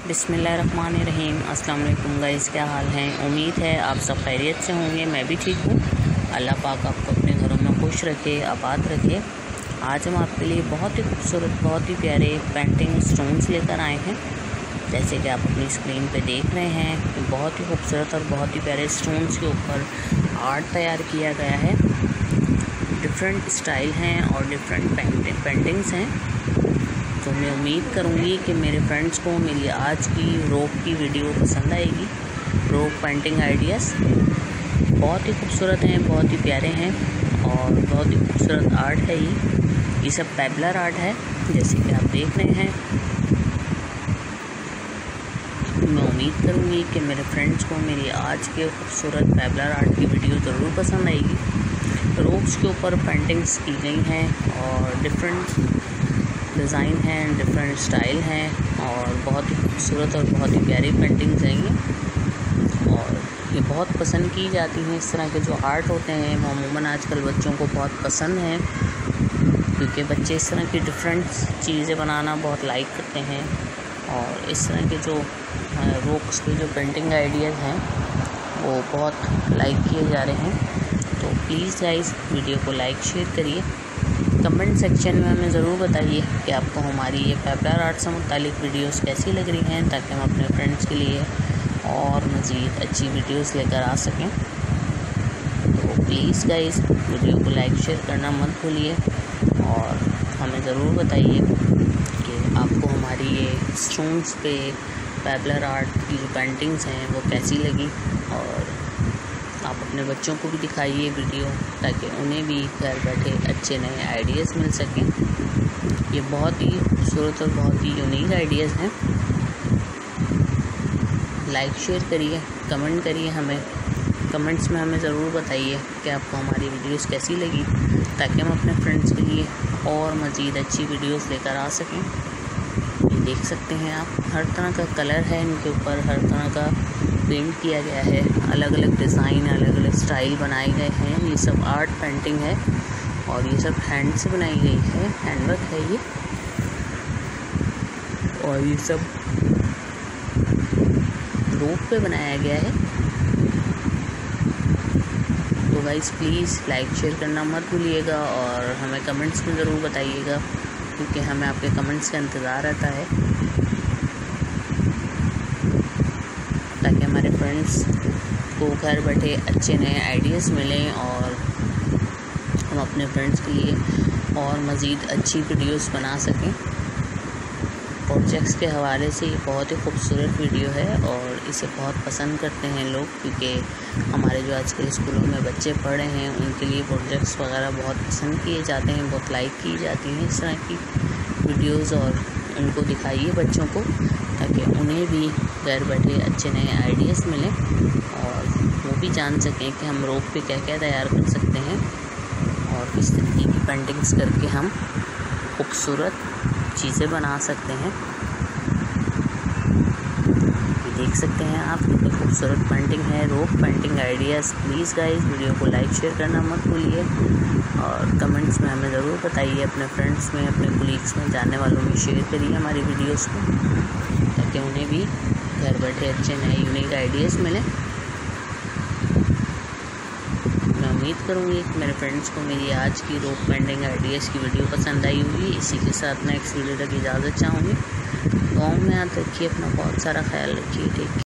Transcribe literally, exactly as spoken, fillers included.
बिस्मिल्लाहिर्रहमानिर्रहीम। अस्सलाम वालेकुम गाइस, क्या हाल है? उम्मीद है आप सब खैरियत से होंगे। मैं भी ठीक हूँ। अल्लाह पाक आपको अपने घरों में खुश रखे, आबाद रखे। आज हम आपके लिए बहुत ही खूबसूरत, बहुत ही प्यारे पेंटिंग स्टोन्स लेकर आए हैं। जैसे कि आप अपनी स्क्रीन पे देख रहे हैं, बहुत ही खूबसूरत और बहुत ही प्यारे स्टोन्स के ऊपर आर्ट तैयार किया गया है। डिफरेंट स्टाइल हैं और डिफरेंट पेंटिंग पेंटिंग्स हैं। तो मैं उम्मीद करूँगी कि मेरे फ्रेंड्स को मेरी आज की रोप की वीडियो पसंद आएगी। रोप पेंटिंग आइडियाज़ बहुत ही खूबसूरत हैं, बहुत ही प्यारे हैं और बहुत ही खूबसूरत आर्ट है। ये ये सब पेबलर आर्ट है, जैसे कि आप देख रहे हैं। मैं उम्मीद करूँगी कि मेरे फ्रेंड्स को मेरी आज के खूबसूरत पेबलर आर्ट की वीडियो ज़रूर पसंद आएगी। रोप्स के ऊपर पेंटिंग्स की गई हैं और डिफरेंट डिज़ाइन हैं, डिफरेंट स्टाइल हैं और बहुत ही खूबसूरत और बहुत ही प्यारी पेंटिंग्स हैं ये। और ये बहुत पसंद की जाती हैं। इस तरह के जो आर्ट होते हैं वो अमूमन आजकल बच्चों को बहुत पसंद हैं, क्योंकि बच्चे इस तरह की डिफरेंट चीज़ें बनाना बहुत लाइक करते हैं। और इस तरह के जो रोप्स के जो पेंटिंग आइडियाज़ हैं वो बहुत लाइक किए जा रहे हैं। तो प्लीज़ गाइस, वीडियो को लाइक शेयर करिए। कमेंट सेक्शन में हमें ज़रूर बताइए कि आपको हमारी ये पेबलर आर्ट से मुतालिक वीडियोस कैसी लग रही हैं, ताकि हम अपने फ्रेंड्स के लिए और मज़ीद अच्छी वीडियोस लेकर आ सकें। तो प्लीज़ गाइस, वीडियो को लाइक शेयर करना मत भूलिए और हमें ज़रूर बताइए कि आपको हमारी ये स्टोन्स पे पेबलर आर्ट की जो पेंटिंग्स हैं वो कैसी लगी। और आप अपने बच्चों को भी दिखाइए वीडियो, ताकि उन्हें भी घर बैठे अच्छे नए आइडियाज़ मिल सकें। ये बहुत ही खूबसूरत और बहुत ही यूनिक आइडियाज़ हैं। लाइक शेयर करिए, कमेंट करिए। हमें कमेंट्स में हमें ज़रूर बताइए कि आपको हमारी वीडियोस कैसी लगी, ताकि हम अपने फ्रेंड्स के लिए और मज़ीद अच्छी वीडियोस लेकर आ सकें। ये देख सकते हैं आप, हर तरह का कलर है इनके ऊपर, हर तरह का पेंट किया गया है, अलग अलग डिज़ाइन, अलग अलग स्टाइल बनाए गए हैं। ये सब आर्ट पेंटिंग है और ये सब हैंड से बनाई गई है, हैंडवर्क है ये। और ये सब रोप पे बनाया गया है। तो गाइस प्लीज़ लाइक शेयर करना मत भूलिएगा और हमें कमेंट्स में ज़रूर बताइएगा, क्योंकि हमें आपके कमेंट्स का इंतज़ार रहता है, ताकि हमारे फ्रेंड्स को घर बैठे अच्छे नए आइडियाज़ मिलें और हम अपने फ्रेंड्स के लिए और मज़ीद अच्छी वीडियोस बना सकें। प्रोजेक्ट्स के हवाले से ये बहुत ही खूबसूरत वीडियो है और इसे बहुत पसंद करते हैं लोग, क्योंकि हमारे जो आजकल स्कूलों में बच्चे पढ़ रहे हैं उनके लिए प्रोजेक्ट्स वगैरह बहुत पसंद किए जाते हैं, बहुत लाइक की जाती हैं इस तरह की वीडियोज़। और उनको दिखाइए बच्चों को, ताकि उन्हें भी घर बैठे अच्छे नए आइडियाज़ मिलें और वो भी जान सकें कि हम रोप पे क्या क्या तैयार कर सकते हैं और किस तरीके की पेंटिंग्स करके हम खूबसूरत चीज़ें बना सकते हैं। ये देख सकते हैं आप, कितनी खूबसूरत पेंटिंग है, rope painting ideas. Please guys, video को लाइक शेयर करना मत भूलिए और कमेंट्स में हमें ज़रूर बताइए। अपने फ्रेंड्स में, अपने कोलीग्स में, जानने वालों में शेयर करिए हमारी वीडियोस को, ताकि उन्हें भी घर बैठे अच्छे नए यूनिक आइडियाज़ मिलें। मैं उम्मीद करूँगी कि मेरे फ्रेंड्स को मेरी आज की रोप पेंटिंग आइडियाज़ की वीडियो पसंद आई होगी। इसी के साथ नेक्स्ट वीडियो तक इजाज़त चाहूँगी। गाँव में याद रखिए, अपना बहुत सारा ख्याल रखिए। ठीक।